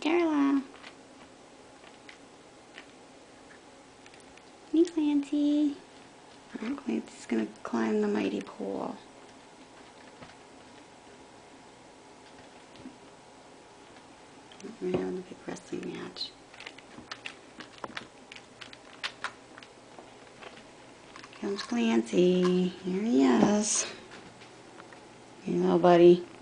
Carla. Hey, Clancy. Oh, Clancy's gonna climb the mighty pole. We're having a big wrestling match. Here comes Clancy. Here he is. Hey, little buddy.